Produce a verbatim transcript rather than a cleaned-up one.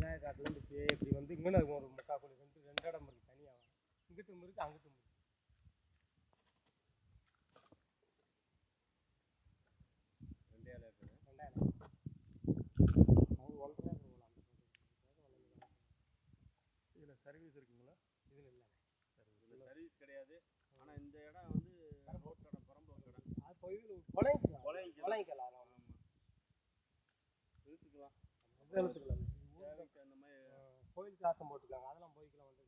விநாயகாட்டிலேருந்து இப்படி வந்து இங்கே ஒரு முக்கா கோழி ரெண்டு ரெண்டு இடம் இருக்குது தனியாக இங்கிட்டும் இருக்குது அங்கிட்டும் இருக்குது ரெண்டாயிரம் ரெண்டாயிரம் அவங்க ஒன்றரை இதில் சர்வீஸ் இருக்குங்களா? இதில் இல்லை இதில் சர்வீஸ் கிடையாது. ஆனால் இந்த இடம் வந்து ரோட் கடை பரம்பூர் கடை அது போய் கொலைக்கலாம் கொலைக்கலாம் ஆமாம் இழுத்துக்கலாம் இழுத்துக்கலாம் அந்த மாதிரி கோயில் சாத்தம் போட்டுருக்காங்க அதெல்லாம் போய்க்கலாம் வந்து